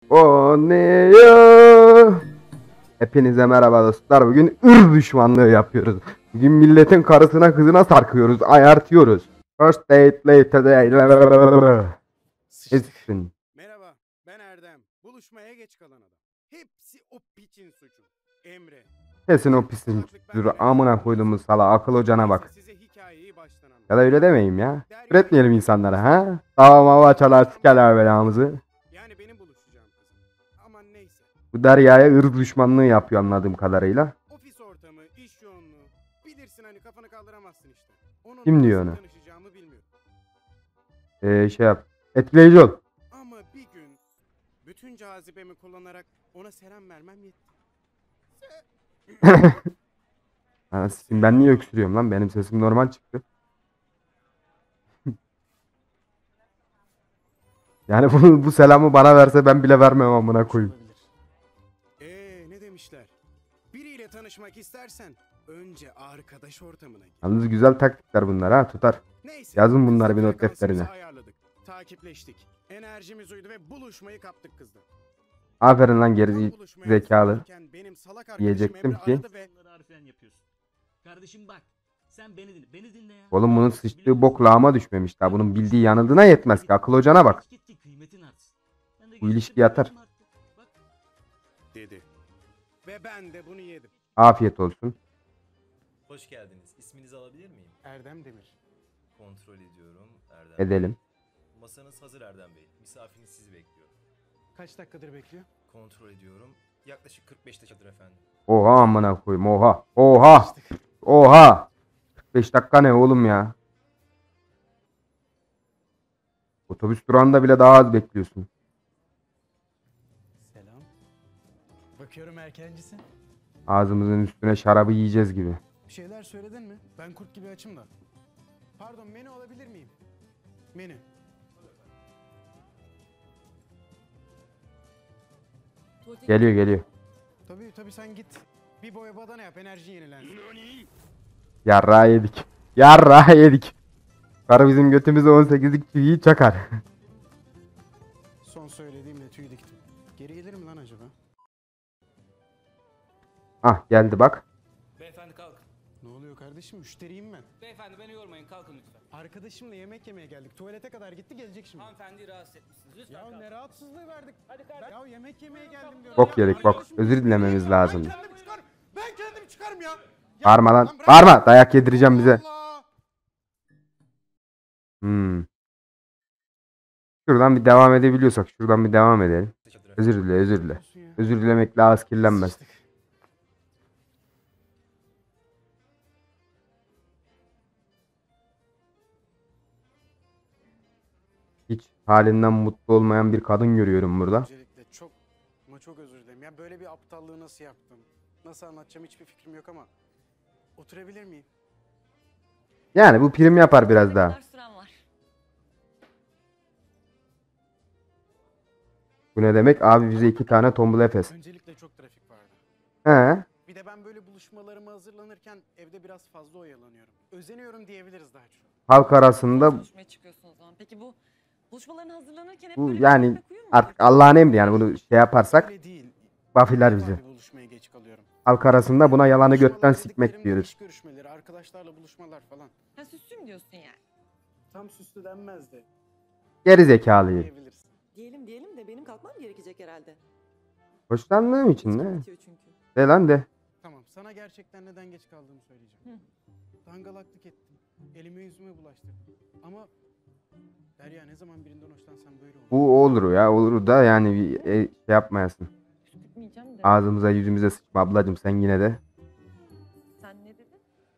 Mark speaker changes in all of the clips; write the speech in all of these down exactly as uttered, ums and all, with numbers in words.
Speaker 1: O ne ya? Hepinize merhaba dostlar. Bugün ır düşmanlığı yapıyoruz. Bugün milletin karısına kızına sarkıyoruz, ayartıyoruz. First date later day.
Speaker 2: Sıçtık.
Speaker 1: Etsin.
Speaker 2: Merhaba, ben Erdem. Buluşmaya geç kalan adam. Hepsi o piçin suçu. Emre.
Speaker 1: Kesin o pisin dur amına koyduğumuz sala akıl hocana bak.
Speaker 2: Size hikayeyi baştan anlatayım.
Speaker 1: Ya da öyle demeyeyim ya. Üretmeyelim insanlara ha. Tamam hava çalar sikerler belamızı.
Speaker 2: Yani benim buluşacağım kızım. Aman neyse.
Speaker 1: Bu Derya'ya ırz düşmanlığı yapıyor anladığım kadarıyla.
Speaker 2: Ofis ortamı, iş yoğunluğu. Bilirsin hani kafanı kaldıramazsın işte. Onun
Speaker 1: Kim diyor
Speaker 2: nasıl
Speaker 1: onu?
Speaker 2: tanışacağımı bilmiyorum.
Speaker 1: Ee, şey yap. Etkileyici ol.
Speaker 2: Ama bir gün bütün cazibemi kullanarak ona selam vermem yetti.
Speaker 1: Ha, sikim, ben niye öksürüyorum lan? Benim sesim normal çıktı. Yani bu, bu selamı bana verse ben bile vermem amına koyayım.
Speaker 2: Eee ne demişler? Biriyle tanışmak istersen önce arkadaş ortamına git.
Speaker 1: Yalnız güzel taktikler bunlar ha, tutar.
Speaker 2: Neyse.
Speaker 1: Yazın bunları bir
Speaker 2: kızla
Speaker 1: not
Speaker 2: frekansımızı
Speaker 1: defterine.
Speaker 2: ayarladık. Takipleştik. Enerjimiz uydu ve buluşmayı kaptık kızla.
Speaker 1: Aferin lan
Speaker 2: Tam
Speaker 1: geri
Speaker 2: buluşmaya
Speaker 1: zekalı.
Speaker 2: hazırlanırken benim salak arkadaşım
Speaker 1: Diyecektim
Speaker 2: Emre
Speaker 1: ki.
Speaker 2: aradı ve
Speaker 3: Bunları harfiyen yapıyorsun. Kardeşim bak. Sen beni dinle. Beni dinle ya.
Speaker 1: Oğlum bunun sıçtığı bok lağıma düşmemiş daha. Bunun bildiği yanıldığına yetmez ki. Akıl hocana bak.
Speaker 3: Gitti, kıymetin artsın. Ben de
Speaker 1: Bu
Speaker 3: gittim,
Speaker 1: ilişki yatar.
Speaker 3: kıymetim arttı. Bak.
Speaker 2: dedi. Ve ben de bunu yedim.
Speaker 1: Afiyet olsun.
Speaker 4: Hoş geldiniz. İsminizi alabilir miyim?
Speaker 2: Erdem Demir.
Speaker 4: Kontrol ediyorum. Erdem Bey.
Speaker 1: Edelim.
Speaker 4: Masanız hazır Erdem Bey. Misafiriniz sizi bekliyor.
Speaker 2: Kaç dakikadır bekliyor?
Speaker 4: Kontrol ediyorum. Yaklaşık kırk beş dakikadır efendim.
Speaker 1: Oha amına koyayım oha. Oha. Oha. kırk beş dakika ne oğlum ya? Otobüs durağında bile daha az bekliyorsun.
Speaker 2: Selam. Bakıyorum erkencisin.
Speaker 1: Ağzımızın üstüne şarabı yiyeceğiz gibi.
Speaker 2: Bir şeyler söyledin mi? Ben kurt gibi açım da. Pardon, menü alabilir miyim? Menü.
Speaker 1: Geliyor geliyor.
Speaker 2: Tabii tabii, sen git. Bir boya badana yap, enerji yenilensin.
Speaker 1: Yarrağı yedik. Yarrağı yedik. Karı bizim götümüze on sekizlik çiviyi çakar.
Speaker 2: Son söylediğimle tüy diktim. Geri gelir mi lan acaba?
Speaker 1: Ah geldi bak.
Speaker 5: Beyefendi kalkın.
Speaker 2: Ne oluyor kardeşim? Müşteriyim ben.
Speaker 5: Beyefendi beni yormayın, kalkın lütfen.
Speaker 2: Arkadaşımla yemek yemeye geldik. Tuvalete kadar gitti, gelecek şimdi.
Speaker 5: Hanımefendiyi rahatsız etmişsiniz. Lütfen
Speaker 2: Ya
Speaker 5: kalkın.
Speaker 2: ne rahatsızlığı verdik.
Speaker 5: Hadi kardeşim.
Speaker 2: Ya yemek yemeye geldim diyorum.
Speaker 1: Bok
Speaker 2: Ya
Speaker 1: yedik bok.
Speaker 2: arkadaşım
Speaker 1: Özür dilememiz
Speaker 2: müşteriyim ben.
Speaker 1: lazımdı.
Speaker 2: Ben kendim çıkarım. Ben kendim çıkarım ya. Ya
Speaker 1: Bağırma lan.
Speaker 2: bırak.
Speaker 1: Bağırma. Dayak yedireceğim bize.
Speaker 2: Allah.
Speaker 1: Hmm. Şuradan bir devam edebiliyorsak şuradan bir devam edelim. Özür dile özür dile.
Speaker 2: Olsun ya.
Speaker 1: Özür dilemekle ağız kirlenmez.
Speaker 2: Sıçtık.
Speaker 1: Hiç halinden mutlu olmayan bir kadın görüyorum burada.
Speaker 2: Öncelikle çok ama çok özür dilerim. Ya böyle bir aptallığı nasıl yaptım? Nasıl anlatacağım hiçbir fikrim yok ama oturabilir miyim?
Speaker 1: Yani bu prim yapar biraz
Speaker 6: Ne
Speaker 1: daha.
Speaker 6: kadar süren var?
Speaker 1: Bu ne demek? Abi bize iki tane tombul efes.
Speaker 2: Öncelikle çok trafik vardı.
Speaker 1: He.
Speaker 2: Bir de ben böyle buluşmalarıma hazırlanırken evde biraz fazla oyalanıyorum. Özeniyorum diyebiliriz daha çok.
Speaker 1: Halk arasında
Speaker 6: Buluşmaya çıkıyorsun o zaman. Peki bu buluşmaların hazırlanırken hep
Speaker 1: bu
Speaker 6: böyle
Speaker 1: yani
Speaker 6: beklemek uyuyor mu?
Speaker 1: artık Allah'ın emri yani bunu şey yaparsak
Speaker 2: Öyle değil.
Speaker 1: bafiler
Speaker 2: İlk
Speaker 1: bizi.
Speaker 2: defa bir buluşmaya geç kalıyorum.
Speaker 1: Halk arasında buna yalanı götten
Speaker 2: Buluşmalar
Speaker 1: sikmek
Speaker 2: dediklerim de
Speaker 1: diyoruz.
Speaker 2: İş görüşmeleri, arkadaşlarla buluşmalar falan.
Speaker 6: Ha, süslüyüm diyorsun yani.
Speaker 2: Tam süslü denmez de
Speaker 1: Geri zekalıyım.
Speaker 2: diyebilirsin.
Speaker 7: Diyelim diyelim de benim kalkmam gerekecek herhalde.
Speaker 1: Hoşlandığım için
Speaker 7: İçkim
Speaker 1: ne?
Speaker 7: bitiyor çünkü.
Speaker 1: De lan de.
Speaker 2: Tamam, sana gerçekten neden geç kaldığımı söyleyeceğim. Dangalaklık ettim. Elime yüzüme bulaştırdım. Ama Derya, ne zaman birinden hoşlansan böyle olur.
Speaker 1: Bu olur ya olur da yani bir e, şey yapmayasın.
Speaker 6: Gitmeyeceğim de.
Speaker 1: Ağzımıza yüzümüze sıçma ablacım sen yine de.
Speaker 6: Sen ne dedin?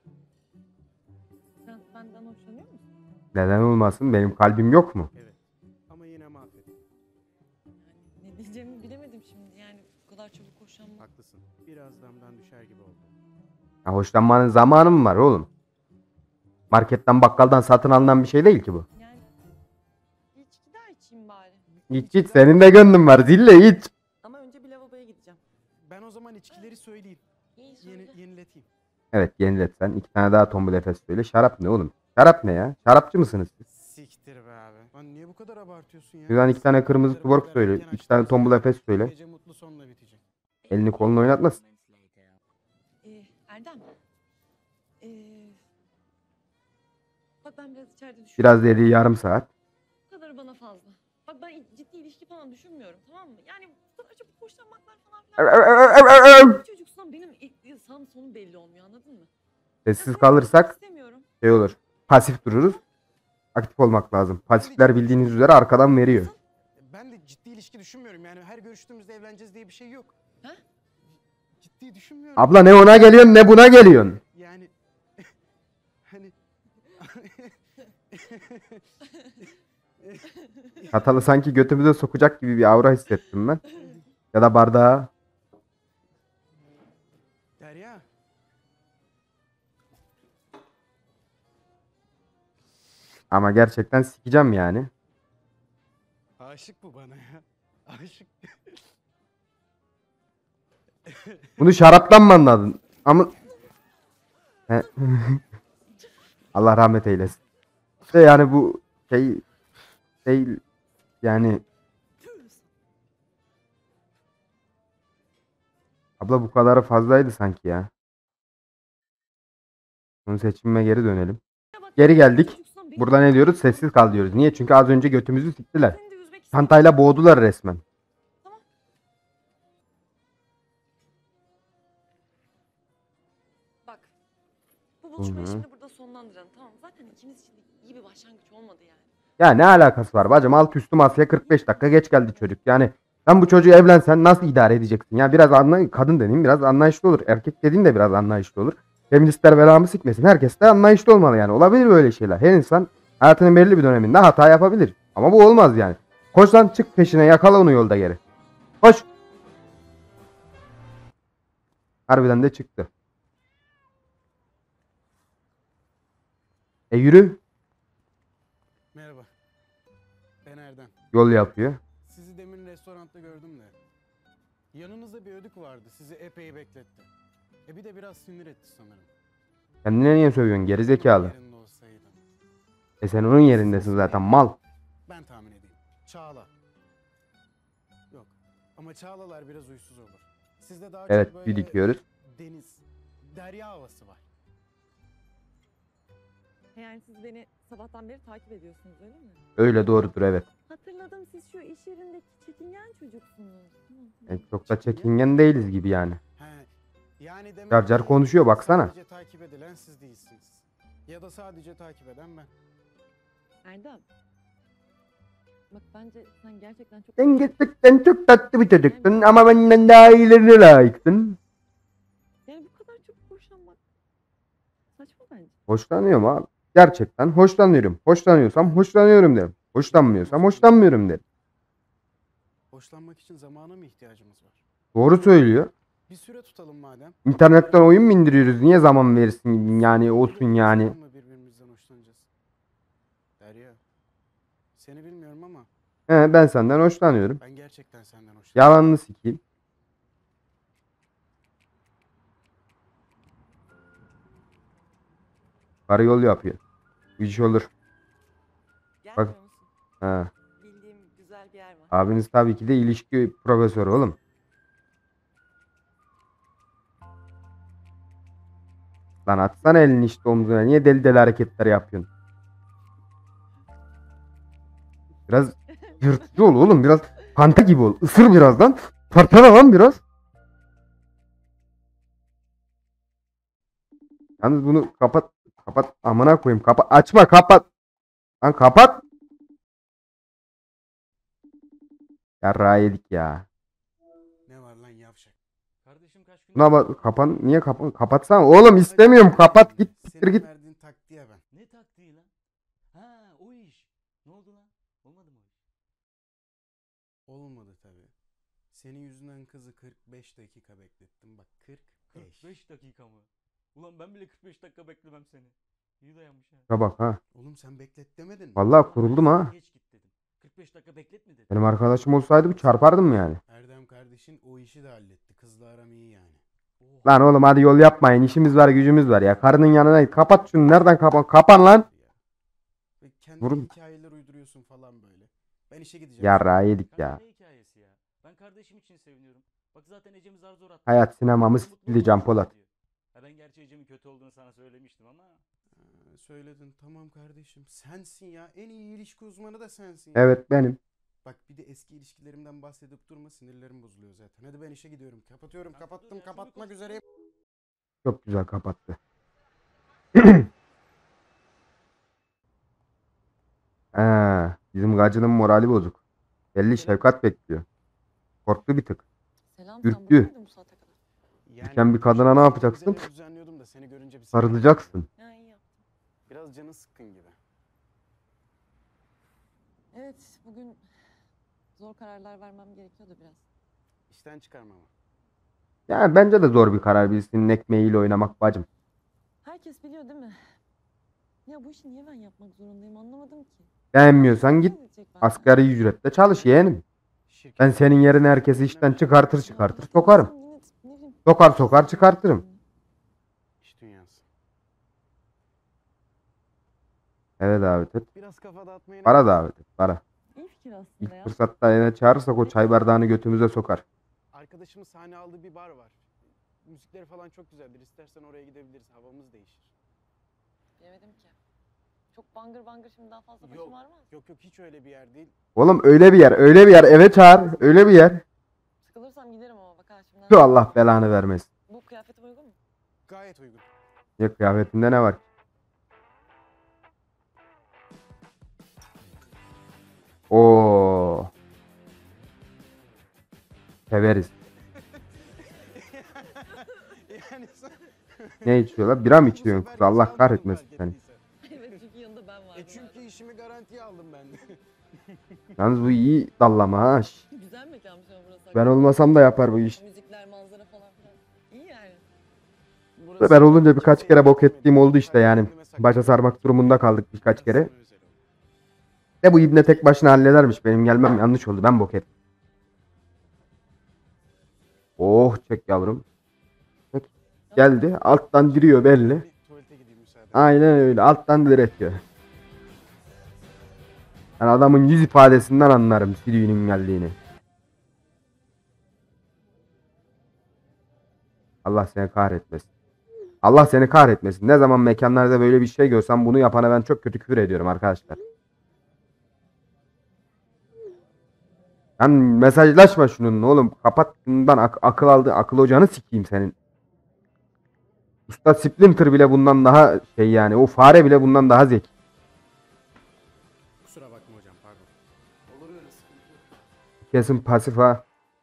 Speaker 6: Sen benden hoşlanıyor musun?
Speaker 1: Neden olmasın benim kalbim yok mu?
Speaker 2: Evet. Ama yine mahvettim.
Speaker 6: Yani ne diyeceğimi bilemedim şimdi yani bu kadar çabuk hoşlanmak.
Speaker 2: Haklısın. Biraz damdan düşer gibi oldu.
Speaker 1: Ya hoşlanmanın zamanı mı var oğlum? Marketten bakkaldan satın alınan bir şey değil ki bu.
Speaker 6: Yani bir içki daha içeyim bari.
Speaker 1: İç iç senin de gönlün var zille iç.
Speaker 7: Ama önce bir lavaboya gideceğim.
Speaker 2: Ben o zaman içkileri söyleyeyim.
Speaker 6: İyi söyle.
Speaker 2: Yeni, yenileteyim.
Speaker 1: Evet yenilet sen iki tane daha tombul efes söyle. Şarap ne oğlum? Şarap ne ya? Şarapçı mısınız siz?
Speaker 2: Siktir be abi. Lan niye bu kadar kadar abartıyorsun ya?
Speaker 1: Şuradan iki tane kırmızı
Speaker 2: Sabahları
Speaker 1: tuborg
Speaker 2: bu kadar
Speaker 1: söyle.
Speaker 2: erken
Speaker 1: Üç tane
Speaker 2: açtığımız
Speaker 1: tombul
Speaker 2: zaman
Speaker 1: efes söyle.
Speaker 2: Gece mutlu sonla bitecek.
Speaker 1: Elini kolunu oynatmasın.
Speaker 6: Ee, Erdem. Ee, bak ben biraz içeride düşünüyorum.
Speaker 1: Biraz dediği yarım saat.
Speaker 6: Bu kadarı bana fazla. Bak ben ciddi ilişki falan düşünmüyorum, tamam mı? Yani bu kadar çabuk hoşlanmaklar falan filan. Bir çocuksan benim ilk sağım sonum belli olmuyor, anladın mı? Ya
Speaker 1: Sessiz
Speaker 6: seni
Speaker 1: kalırsak
Speaker 6: istemiyorum.
Speaker 1: şey olur. Pasif dururuz. Aktif olmak lazım. Pasifler bildiğiniz üzere arkadan veriyor.
Speaker 2: Ben de ciddi ilişki düşünmüyorum. Yani her görüştüğümüzde evleneceğiz diye bir şey yok.
Speaker 6: Ha?
Speaker 2: Ciddi düşünmüyorum.
Speaker 1: Abla ne ona geliyorsun ne buna geliyorsun.
Speaker 2: Yani hani
Speaker 1: Hatalı sanki götümüze sokacak gibi bir aura hissettim ben. Ya da bardağı.
Speaker 2: Derya.
Speaker 1: Ama gerçekten sikeceğim yani.
Speaker 2: Aşık bu bana ya. Aşık.
Speaker 1: Bunu şaraptan mı anladın? Ama... He. Allah rahmet eylesin. İşte yani bu şey... Şey... Yani... Abla bu kadarı fazlaydı sanki ya. Bunu seçimime geri dönelim. Geri geldik. Burada ne diyoruz? Sessiz kal diyoruz. Niye? Çünkü az önce götümüzü siktiler.
Speaker 6: Seni de üzmek istemiyorum.
Speaker 1: Çantayla boğdular resmen.
Speaker 6: Bak. Bu buluşmayı
Speaker 1: Hı hı.
Speaker 6: şimdi burada sonlandıralım, tamam mı? Zaten ikimiz için de iyi bir başlangıç olmadı yani.
Speaker 1: Ya ne alakası var bacım? Alt üstü masaya kırk beş dakika geç geldi çocuk. Yani sen bu çocuğu evlensen nasıl idare edeceksin? Ya biraz anlay kadın dediğim biraz anlayışlı olur. Erkek dediğin de biraz anlayışlı olur. Feministler belamı sikmesin. Herkes de anlayışlı olmalı yani. Olabilir böyle şeyler. Her insan hayatının belli bir döneminde hata yapabilir. Ama bu olmaz yani. Koş lan çık peşine yakala onu yolda geri. Koş. Harbiden de çıktı. E yürü.
Speaker 2: Merhaba. Ben Erdem.
Speaker 1: Yol yapıyor.
Speaker 2: Sizi demin restoranda gördüm de. Yanınızda bir ödük vardı. Sizi epey bekletti. E bir de biraz sinir etti sanırım.
Speaker 1: Kendine niye sövüyorsun gerizekalı?
Speaker 2: Yerinde olsaydım.
Speaker 1: E sen onun yerindesin zaten mal.
Speaker 2: Ben tahmin edeyim. Çağla. Yok. Ama Çağlalar biraz uysuz olur. Sizde daha
Speaker 1: Evet
Speaker 2: çok böyle
Speaker 1: bir dikiyoruz.
Speaker 2: deniz, derya havası var.
Speaker 6: Yani siz beni sabahtan beri takip ediyorsunuz, öyle mi?
Speaker 1: Öyle doğrudur evet.
Speaker 6: Hatırladım, siz şu iş yerindeki çekingen çocuksunuz. Hı, hı.
Speaker 1: E, çok da çekingen değiliz gibi yani.
Speaker 2: He. Yani demek
Speaker 1: Car car
Speaker 2: ki
Speaker 1: konuşuyor, baksana.
Speaker 2: Sadece takip edilen siz değilsiniz. Ya da sadece takip eden ben.
Speaker 6: Erdem. Bak bence sen gerçekten çok...
Speaker 1: Sen gerçekten çok tatlı bir çocuksun ama benden daha iyilerine layıksın.
Speaker 6: Yani bu kadar çok hoşlanmak saçma bence.
Speaker 1: Hoşlanıyorum abi. Gerçekten hoşlanıyorum. Hoşlanıyorsam hoşlanıyorum derim. Hoşlanmıyorsam hoşlanmıyorum derim.
Speaker 2: Hoşlanmak için zamana mı ihtiyacımız var?
Speaker 1: Doğru söylüyor.
Speaker 2: Bir süre tutalım madem.
Speaker 1: İnternetten oyun mu indiriyoruz? Niye zaman verirsin yani olsun yani.
Speaker 2: Ne zaman birbirimizden hoşlanacağız? Derya. Seni bilmiyorum ama
Speaker 1: He, ben senden hoşlanıyorum.
Speaker 2: ben gerçekten senden hoşlanıyorum.
Speaker 1: Yalanını sikeyim. Karı yol yapıyor. Bu iş olur.
Speaker 7: Gelmiyor musun?
Speaker 1: Ha.
Speaker 7: Bildiğim güzel bir yer var.
Speaker 1: Abiniz tabii ki de ilişki profesörü oğlum. Lan atsana elini işte omzuna. Niye deli deli hareketler yapıyorsun? Biraz yırtıcı ol oğlum. Biraz panta gibi ol. Isır birazdan. Parçala lan biraz. Yalnız bunu kapat. Kapat. Amına koyayım. Kapat. Açma kapat. Lan kapat. Yarrağı yedik ya.
Speaker 2: Ne var lan yavşak?
Speaker 5: Kardeşim kaç gün...
Speaker 1: Buna bak kapan. Niye kapan? Kapatsana. Oğlum istemiyorum. Kapat git. Siktir
Speaker 2: Senin
Speaker 1: git.
Speaker 2: verdiğin taktiğe ben.
Speaker 3: Ne taktiği lan? Ha o iş. Ne oldu lan? Olmadı mı o iş?
Speaker 2: Olmadı tabii. Senin yüzünden kızı kırk beş dakika beklettim. Bak kırk beş.
Speaker 3: kırk beş dakika mı? Ulan ben bile kırk beş dakika beklemem seni. İyi dayanmış ha.
Speaker 1: Şuna bak ha.
Speaker 2: Oğlum sen beklet demedin mi?
Speaker 1: Vallahi kuruldum ha.
Speaker 3: Geç git dedim. kırk beş dakika bekletme dedim.
Speaker 1: Benim arkadaşım olsaydı bir çarpardım yani.
Speaker 2: Erdem kardeşin o işi de halletti. Kızla aram iyi yani.
Speaker 3: Oha.
Speaker 1: Lan oğlum hadi yol yapmayın. İşimiz var gücümüz var ya. Karının yanına git. Kapat şunu. Nereden kapan? Kapan lan.
Speaker 2: Ya. Ve kendi
Speaker 1: Vurun.
Speaker 2: hikayeler uyduruyorsun falan böyle. işe gideceğim.
Speaker 1: Yarrağı yedik
Speaker 3: Kanka
Speaker 1: ya.
Speaker 3: ne hikayesi ya? Ben kardeşim için seviniyorum. Bak zaten Ecem'i zar zor attı.
Speaker 1: Hayat sinemamız
Speaker 3: Mutlu
Speaker 1: sikildi Can
Speaker 3: olmak
Speaker 1: Polat.
Speaker 3: diyor. Ha ben gerçi Ecem'in kötü olduğunu sana söylemiştim ama.
Speaker 2: Ee, Söyledin tamam kardeşim. Sensin ya. En iyi ilişki uzmanı da sensin ya.
Speaker 1: Evet benim.
Speaker 2: Bak bir de eski ilişkilerimden bahsedip durma, sinirlerim bozuluyor zaten. Hadi ben işe gidiyorum. Kapatıyorum.
Speaker 3: Kanka dur
Speaker 2: Kapattım.
Speaker 3: ya,
Speaker 2: Kapatmak
Speaker 3: şimdi
Speaker 2: üzereyim.
Speaker 1: Çok güzel kapattı. Ee, bizim gacının morali bozuk. Belli Şefkat bekliyor. Korktu bir tık.
Speaker 6: Selam
Speaker 1: Ürktü.
Speaker 6: sen burada mıydın bu saate kadar?
Speaker 2: Yani
Speaker 1: Sen bir kadına ne yapacaksın?
Speaker 2: güzel düzenliyordum da seni görünce bir
Speaker 1: Sarılacaksın.
Speaker 6: Ya iyi yaptın.
Speaker 2: Biraz canı sıkkın gibi.
Speaker 6: Evet bugün zor kararlar vermem gerekiyordu biraz.
Speaker 2: İşten çıkarmama.
Speaker 1: Yani bence de zor bir karar birisinin ekmeğiyle oynamak bacım.
Speaker 6: Herkes biliyor değil mi? Ya bu işi niye ben yapmak zorundayım anlamadım ki.
Speaker 1: Beğenmiyorsan git
Speaker 6: Kim edecek benden?
Speaker 1: asgari ücretle çalış yeğenim.
Speaker 2: Şirket-
Speaker 1: Ben senin yerine herkesi işten çıkartır çıkartır
Speaker 6: Ya
Speaker 1: sokarım.
Speaker 6: sen yine ne bileyim,
Speaker 1: Sokar sokar çıkartırım.
Speaker 2: İş dünyası.
Speaker 1: Eve davet et.
Speaker 2: Biraz kafa dağıtmaya ne
Speaker 1: Para
Speaker 2: dersin?
Speaker 1: davet et. Para.
Speaker 6: İyi fikir aslında
Speaker 1: İlk
Speaker 6: ya.
Speaker 1: fırsatta eve çağırırsak o çay bardağını götümüze sokar.
Speaker 2: Arkadaşımın sahne aldığı bir bar var. Müzikleri falan çok güzeldir. İstersen oraya gidebiliriz. Havamız değişir.
Speaker 6: Bilemedim ki. Çok bangır bangır şimdi daha fazla başım
Speaker 2: Yok.
Speaker 6: ağrımaz.
Speaker 2: Yok yok hiç öyle bir yer değil.
Speaker 1: Oğlum öyle bir yer öyle bir yer eve çağır öyle bir yer.
Speaker 6: Sıkılırsam giderim ama bak ha şimdiden.
Speaker 1: Şu Allah belanı vermesin.
Speaker 6: Bu kıyafete uygun mu?
Speaker 2: Gayet uygun.
Speaker 1: Ya kıyafetinde ne var? Oo. Severiz.
Speaker 2: yani sen...
Speaker 1: Ne içiyorlar? Bira mı
Speaker 2: Bu
Speaker 1: içiyorsun
Speaker 2: sefer
Speaker 1: kız? Allah
Speaker 2: hiç almadın
Speaker 1: kahretmesin
Speaker 2: fark
Speaker 1: seni.
Speaker 2: ettiysen.
Speaker 6: Evet çünkü yanında ben varım.
Speaker 2: E çünkü işimi garantiye aldım ben de.
Speaker 1: Yalnız bu iyi dallama ha. Şş.
Speaker 6: Güzel mekanmış ama burası.
Speaker 1: Ben olmasam da yapar bu iş.
Speaker 6: Müzikler, manzara falan filan. İyi yani.
Speaker 2: Burası
Speaker 1: Ben olunca birkaç
Speaker 2: kimseye
Speaker 1: kere bok
Speaker 2: yardım
Speaker 1: ettiğim
Speaker 2: etmedi.
Speaker 1: oldu işte yani.
Speaker 2: Kendime sakladım.
Speaker 1: Başa sarmak durumunda kaldık birkaç kere.
Speaker 2: Biraz sana özel oldu.
Speaker 1: De bu ibne tek başına halledermiş. Benim gelmem yanlış oldu. Ben bok ettim. Oh çek yavrum. Çek. Geldi. Alttan giriyor belli.
Speaker 2: Bir tuvalete gideyim müsaade.
Speaker 1: Aynen öyle. Alttan diretiyor. Ben adamın yüz ifadesinden anlarım Siri'nin geldiğini. Allah seni kahretmesin. Allah seni kahretmesin. Ne zaman mekanlarda böyle bir şey görsem bunu yapana ben çok kötü küfür ediyorum arkadaşlar. Sen mesajlaşma şununla oğlum. Kapat bundan ak- akıl aldı. Akıl hocanı sikeyim senin. Usta Splinter bile bundan daha şey yani. O fare bile bundan daha zeki.
Speaker 2: Kusura bakma hocam pardon. Olur öyle sıkıntı yok.
Speaker 1: Kesin pasif ha.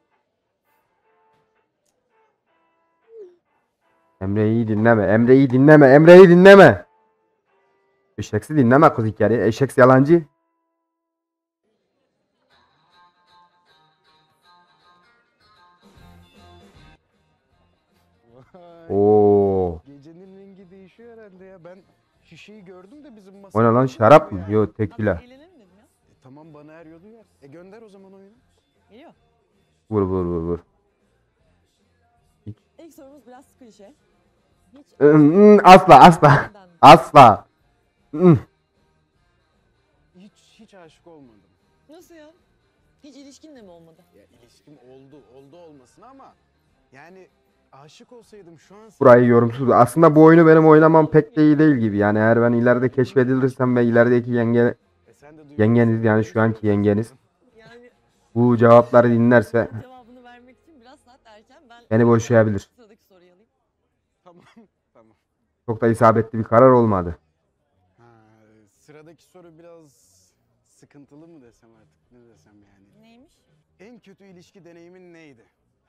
Speaker 1: Emre'yi dinleme. Emre'yi dinleme. Emre'yi dinleme. Eşeksi dinleme kız hikaye. Eşeks yalancı.
Speaker 2: Vay.
Speaker 1: Oo.
Speaker 2: Gecenin rengi değişiyor herhalde ya. Ben şişeyi gördüm de bizim
Speaker 1: O
Speaker 2: masada.
Speaker 1: ne lan
Speaker 2: yok
Speaker 1: şarap mı?
Speaker 2: yani.
Speaker 1: Yo tekila.
Speaker 6: Eğlenelim dedim ya.
Speaker 2: E, tamam bana eriyordu ya. E gönder o zaman oyunu.
Speaker 6: Geliyor.
Speaker 1: Vur vur vur vur.
Speaker 6: İlk sorumuz biraz klişe. Hiç
Speaker 1: Hmm, asla asla.
Speaker 6: Neden?
Speaker 1: Asla. Hmm.
Speaker 2: Hiç hiç aşık olmadım.
Speaker 6: Nasıl ya? Hiç ilişkin de mi olmadı?
Speaker 2: Ya ilişkim oldu, oldu olmasına ama yani aşık olsaydım şu an
Speaker 1: Burayı yorumsuz. Aslında bu oyunu benim oynamam pek de iyi değil gibi. Yani eğer ben ileride keşfedilirsem ve ilerideki yenge
Speaker 2: E sen de
Speaker 1: yengeniz yani şu anki yengeniz
Speaker 6: Yani
Speaker 1: bu cevapları dinlerse
Speaker 6: cevabını vermek için biraz saat erken. Ben
Speaker 1: beni boşayabilir.
Speaker 6: Sıradaki soruyu alayım.
Speaker 2: Tamam, tamam.
Speaker 1: Çok da isabetli bir karar olmadı.
Speaker 2: Ha, sıradaki soru biraz sıkıntılı mı desem artık ne desem yani.
Speaker 6: Neymiş?
Speaker 2: En kötü ilişki deneyimin neydi?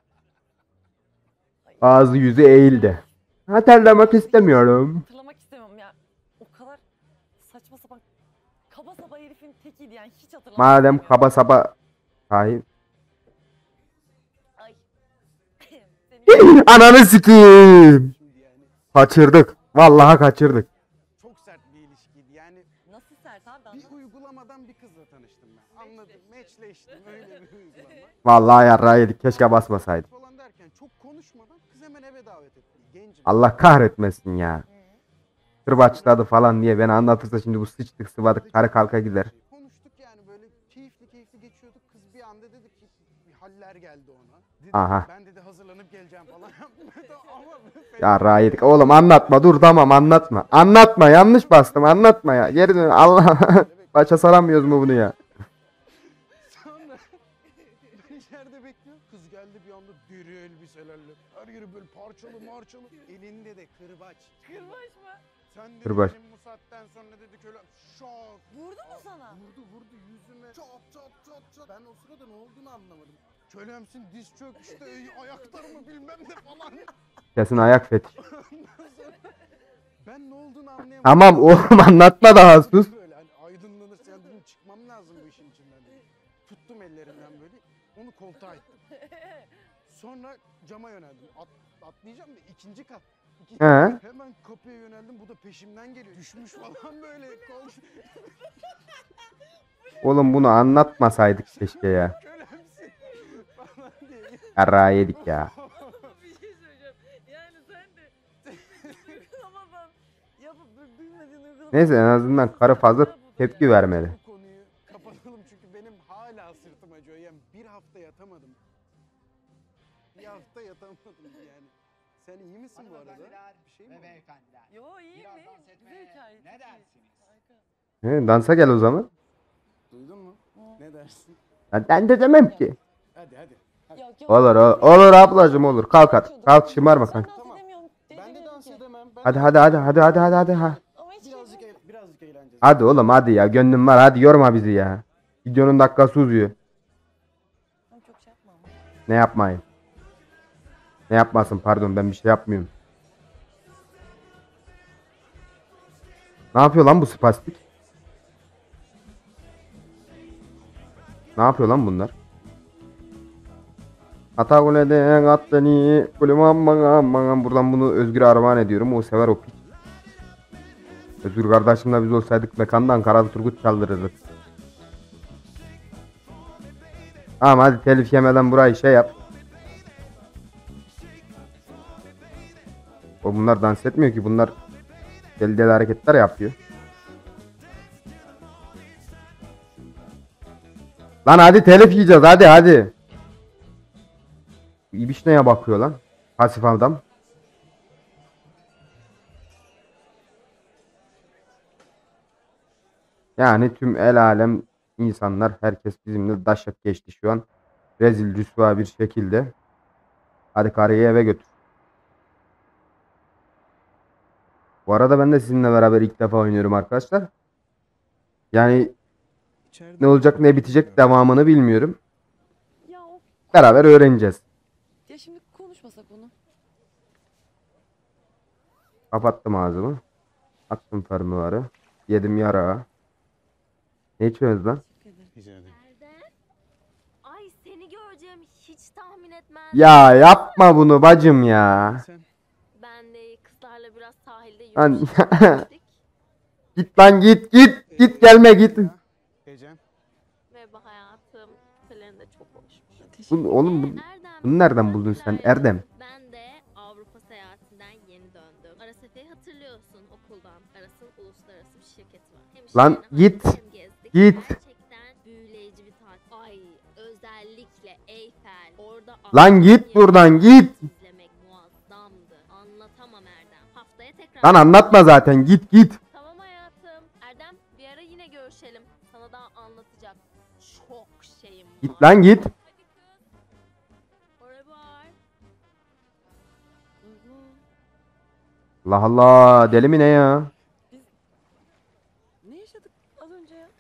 Speaker 6: Ay,
Speaker 1: Ağzı yüzü eğildi. Hatırlamak istemiyorum.
Speaker 6: Hatırlamak istemiyorum ya. O kadar saçma sapan kaba saba herifin tekiydi yani hiç hatırlamıyorum.
Speaker 1: Madem kaba saba sahip.
Speaker 6: Ay. Seni
Speaker 1: Ananı sikeyim.
Speaker 2: Şimdi yani
Speaker 1: Kaçırdık. Vallahi kaçırdık.
Speaker 2: çok sert bir ilişkiydi. Yani
Speaker 6: nasıl sert abi
Speaker 2: bir
Speaker 6: anlat.
Speaker 2: uygulamadan bir kızla tanıştım ben. Anladım. Matchleştim öyle bir uygulama.
Speaker 1: Vallahi yarrağı yedik. Keşke basmasaydık.
Speaker 2: Falan derken çok konuşmadan kız hemen eve davet etti. Gencim.
Speaker 1: Allah kahretmesin ya. Kırbaçladı falan diye beni anlatırsa şimdi bu sıçtık sıvadık karı kalka gider.
Speaker 2: Konuştuk yani böyle keyifli keyifli geçiyor. Dedi,
Speaker 1: Aha.
Speaker 2: Ben dedi hazırlanıp geleceğim falan yaptım. Ama
Speaker 1: Ya Rayedik. Oğlum anlatma dur tamam anlatma. Anlatma yanlış bastım anlatma ya. Geri dön Allah. Başa saramıyoruz mu bunu ya?
Speaker 2: Sonra ben içeride bekliyorum. Kız geldi bir anda deri elbiselerle. Her yeri böyle parçalı marçalı. Elinde de kırbaç.
Speaker 7: Kırbaç mı?
Speaker 2: Sen dedi
Speaker 1: Kırbaç.
Speaker 2: benim bu saatten sonra dedi köle şok.
Speaker 7: Vurdu mu sana?
Speaker 2: Vurdu vurdu yüzüme. Çat çat çat çat. Ben o sırada ne olduğunu anlamadım. Kölemsin diz çök işte ayaklar mı bilmem ne falan.
Speaker 1: Kesin ayak fetiş.
Speaker 2: Ben ne olduğunu anlayamadım.
Speaker 1: Tamam oğlum anlatma daha sus.
Speaker 2: Böyle hani aydınlanırsa yani dedim çıkmam lazım bu işin içinden dedim. Tuttum ellerinden böyle onu koltuğa ittim. Sonra cama yöneldim. At, atlayacağım da ikinci kat. İkinci
Speaker 1: He.
Speaker 2: kat. Hemen kapıya yöneldim. Bu da peşimden geliyor. Düşmüş falan böyle. Kol...
Speaker 1: Oğlum bunu anlatmasaydık keşke ya.
Speaker 2: Kölemsin falan diye.
Speaker 1: Yarrağı yedik ya.
Speaker 7: Bir şey söyleyeceğim. Yani sen de uygulamadan yapıp bir bilmediğin uygulamadan...
Speaker 1: Neyse en azından karı fazla tepki vermedi.
Speaker 2: Bu konuyu kapatalım çünkü benim hala sırtım acıyor. Yani bir hafta yatamadım. Bir hafta yatamadım yani. Sen iyi misin bu arada? Bir şey mi oldu?
Speaker 7: Yo iyiyim mi? Güzel hikaye.
Speaker 8: Ne dersiniz?
Speaker 7: Harika.
Speaker 1: He, dansa gel o zaman.
Speaker 2: Duydun mu? Ne dersin?
Speaker 1: Ya ben de demem ki.
Speaker 2: Hadi hadi.
Speaker 7: Yok yok.
Speaker 1: Olur olur, olur ablacım olur. Kalk hadi. Kalk şımarma
Speaker 7: Sen
Speaker 1: kanka.
Speaker 7: dans
Speaker 2: Tamam.
Speaker 7: edemiyorum.
Speaker 2: Ben de
Speaker 7: Deli
Speaker 2: dans
Speaker 7: dedim ki.
Speaker 2: edemem. Ben
Speaker 1: Hadi hadi hadi hadi hadi hadi hadi. Ha.
Speaker 7: Ama hiç
Speaker 2: birazcık
Speaker 7: şey
Speaker 2: eğ- birazcık eğleneceğiz.
Speaker 1: Hadi oğlum hadi ya gönlüm var hadi yorma bizi ya. Videonun dakikası uzuyor.
Speaker 7: Ama çok şey yapma ama.
Speaker 1: Ne yapmayın? Ne yapmasın pardon ben bir şey yapmıyorum. Ne yapıyor lan bu spastik? Ne yapıyor lan bunlar? Hata kuleden atteni kulimam bana buradan bunu Özgür'e armağan ediyorum. O sever o piç. Özgür kardeşimle biz olsaydık mekanda Ankaralı Turgut çaldırırdık. Tamam hadi telif yemeden burayı şey yap. O bunlar dans etmiyor ki bunlar deli deli hareketler yapıyor. Lan hadi telif yiyeceğiz hadi hadi. İbiş neye bakıyor lan? Pasif adam. Yani tüm el alem insanlar herkes bizimle daşak geçti şu an. Rezil rüsva bir şekilde. Hadi karıyı eve götür. Bu arada ben de sizinle beraber ilk defa oynuyorum arkadaşlar. Yani
Speaker 2: İçeride
Speaker 1: ne olacak ne bitecek devamını bilmiyorum.
Speaker 7: Ya of.
Speaker 1: Beraber öğreneceğiz.
Speaker 7: Ya şimdi konuşmasak bunu.
Speaker 1: Kapattım ağzımı. Attım fermuarı. Yedim yara. Ne içiyorsunuz lan?
Speaker 7: Teşekkür ederim.
Speaker 2: Rica ederim.
Speaker 9: Nerede? Ay seni göreceğim hiç tahmin etmem.
Speaker 1: Ya yapma bunu bacım ya.
Speaker 2: Sen
Speaker 9: Ben de kızlarla biraz sahilde
Speaker 1: Lan-
Speaker 9: yürüyüş yapmıştık.
Speaker 1: Git lan git git. Git gelme git.
Speaker 2: Ecem.
Speaker 9: Ve bu hayatım kısalarında çok hoşmuş.
Speaker 1: Bu, oğlum bu,
Speaker 9: Erdem,
Speaker 1: bunu nereden buldun sen
Speaker 9: kızlarla
Speaker 1: Erdem?
Speaker 9: Ben de Avrupa seyahatinden yeni döndüm. Arasefe'yi hatırlıyorsun okuldan. Aras'ın uluslararası bir şirketi var. Hem
Speaker 1: Lan
Speaker 9: şehrine
Speaker 1: git,
Speaker 9: hem gezdik.
Speaker 1: git.
Speaker 9: Gerçekten büyüleyici bir tatil. Ay özellikle Eyfel. Orada
Speaker 1: Lan git
Speaker 9: Almanya'yı
Speaker 1: buradan, git.
Speaker 9: izlemek muazzamdı. Anlatamam Erdem. Haftaya tekrar.
Speaker 1: Lan anlatma zaten git git.
Speaker 9: Tamam hayatım. Erdem bir ara yine görüşelim. Sana daha anlatacak çok şeyim var.
Speaker 1: Git lan git.
Speaker 9: Hadi kız. Oraya var.
Speaker 1: Allah Allah deli mi ne ya?
Speaker 7: Ne yaşadık az önce ya?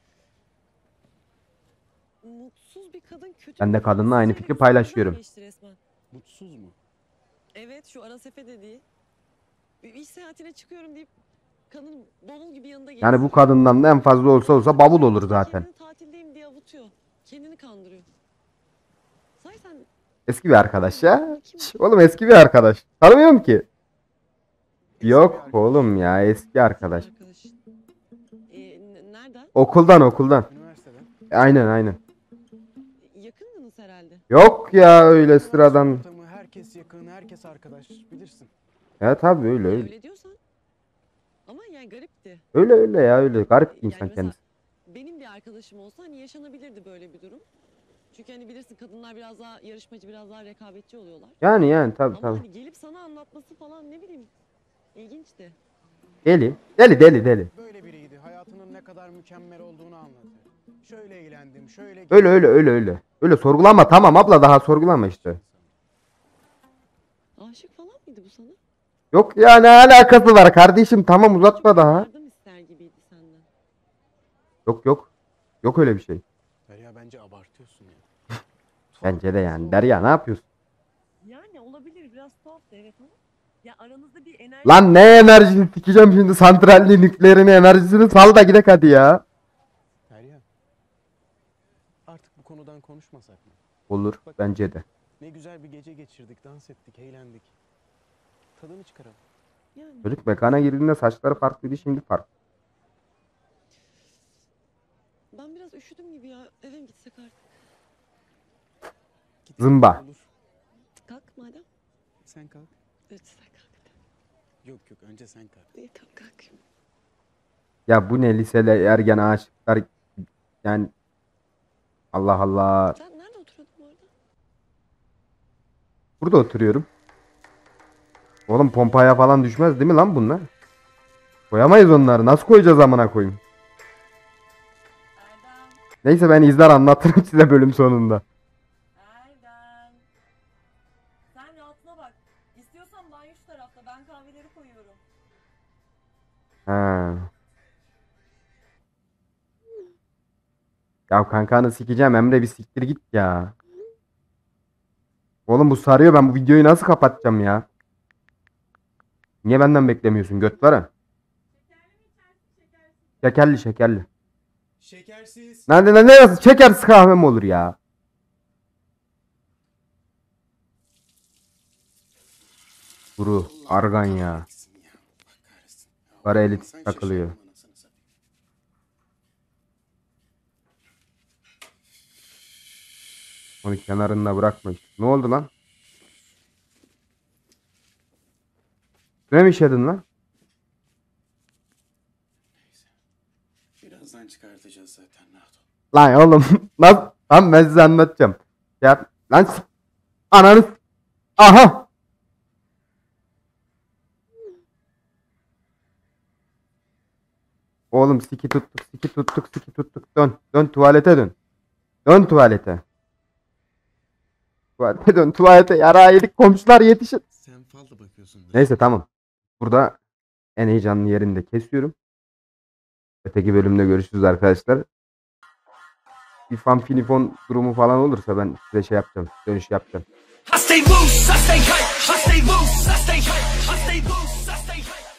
Speaker 7: Mutsuz bir kadın kötü.
Speaker 1: Ben de
Speaker 7: bir
Speaker 1: kadınla aynı
Speaker 7: kadın
Speaker 1: fikri
Speaker 7: sevgilisinden
Speaker 1: paylaşıyorum.
Speaker 7: geçti resmen.
Speaker 2: Mutsuz mu?
Speaker 7: Evet şu Arasefe dediği. Bir iş seyahatine çıkıyorum deyip kadın bavul gibi yanında
Speaker 1: Yani bu
Speaker 7: geziyor.
Speaker 1: kadından da en fazla olsa olsa bavul olur zaten.
Speaker 7: Kendini tatildeyim diye avutuyor. Kendini kandırıyor. Say sen
Speaker 1: Eski bir arkadaş ya. Şş, oğlum eski bir arkadaş. Tanımıyorum ki. Yok oğlum ya eski arkadaş.
Speaker 7: arkadaş. Ee, n- nereden?
Speaker 1: Okuldan okuldan.
Speaker 2: Üniversiteden.
Speaker 1: Aynen aynen.
Speaker 7: Yakındınız herhalde.
Speaker 1: Yok ya öyle sıradan.
Speaker 2: Üniversite ortamı, herkes yakın, herkes arkadaş bilirsin.
Speaker 1: Ya tabii öyle
Speaker 7: Ya
Speaker 1: öyle.
Speaker 7: öyle diyorsan. Ama yani garipti.
Speaker 1: Öyle öyle ya öyle. Garip bir
Speaker 7: Yani
Speaker 1: insan
Speaker 7: mesela
Speaker 1: kendisi.
Speaker 7: benim bir arkadaşım olsa hani yaşanabilirdi böyle bir durum.
Speaker 6: Çünkü hani bilirsin kadınlar biraz daha yarışmacı, biraz daha rekabetçi oluyorlar.
Speaker 1: Yani yani tabii
Speaker 6: Ama
Speaker 1: tabii.
Speaker 6: hani gelip sana anlatması falan ne bileyim ilginçti.
Speaker 1: Deli. Deli deli deli.
Speaker 2: Böyle biriydi. Hayatının ne kadar mükemmel olduğunu anlatıyor. Şöyle eğlendim, şöyle...
Speaker 1: Öyle öyle öyle öyle. Öyle sorgulama tamam abla daha sorgulama işte.
Speaker 6: Aşık falan mıydı bu sana?
Speaker 1: Yok ya ne alakası var kardeşim tamam uzatma daha.
Speaker 6: Yardım ister gibiydi senden.
Speaker 1: Yok yok. Yok öyle bir şey.
Speaker 2: Derya bence abartıyorsun ya.
Speaker 1: Bence de yani. Derya ne yapıyorsun?
Speaker 6: Yani olabilir biraz tuhaf da evet ama. Ya aranızda bir enerji...
Speaker 1: Lan ne enerjini sikeceğim şimdi santralli nükleerini enerjisini sal da gidek hadi ya.
Speaker 2: Derya. Artık bu konudan konuşmasak mı?
Speaker 1: Olur bence de.
Speaker 2: Ne güzel bir gece geçirdik, dans ettik, eğlendik. Tadını çıkaralım.
Speaker 6: Yani.
Speaker 1: Çocuk mekana girdiğinde saçları farklıydı şimdi farklı.
Speaker 6: Ben biraz üşüdüm gibi ya. Eve mi gitsek artık?
Speaker 2: Git.
Speaker 1: Zımba.
Speaker 2: Olur.
Speaker 6: Kalk madem.
Speaker 2: Sen kalk.
Speaker 6: Evet sen kalk.
Speaker 2: Yok yok önce sen kalk.
Speaker 6: İyi tamam kalkayım.
Speaker 1: Ya bu ne liseli ergen aşıklar yani Allah Allah.
Speaker 6: Sen nerede oturuyordun bu arada?
Speaker 1: Burada oturuyorum. Oğlum pompaya falan düşmez değil mi lan bunlar? Koyamayız onları. Nasıl koyacağız amına koyayım?
Speaker 7: Erdem.
Speaker 1: Neyse ben izler anlatırım size bölüm sonunda.
Speaker 7: Erdem. Sen rahatına bak. İstiyorsan banyo şu tarafta. Ben kahveleri koyuyorum.
Speaker 1: Ha. Ya kankanı sikeceğim Emre bir siktir git ya. Oğlum bu sarıyor ben bu videoyu nasıl kapatacağım ya? Niye benden beklemiyorsun göt var ha? Şekerli şekerli.
Speaker 4: Şekersiz.
Speaker 1: Nerede ne neresi şekersiz kahve mi olur ya? Kuru argan ya. Para elit takılıyor. Onu kenarında bırakma işte. Ne oldu lan? Ne mi işledin lan?
Speaker 2: Birazdan çıkartacağız zaten rahat ol.
Speaker 1: Lan oğlum nasıl? Lan ben size anlatacağım. Ya lan s- ananı s- aha. Oğlum siki tuttuk siki tuttuk siki tuttuk dön. Dön tuvalete dön. Dön tuvalete. Tuvalete dön tuvalete yara yedik komşular yetişin.
Speaker 2: Sen falda bakıyorsun.
Speaker 1: Neyse tamam. Burada en heyecanlı yerinde kesiyorum. Öteki bölümde görüşürüz arkadaşlar. Bir fanfinifon durumu falan olursa ben size şey yapacağım. Dönüş yapacağım.
Speaker 8: I stay loose, I stay hype, I stay loose, I stay hype, I stay loose, I stay hype.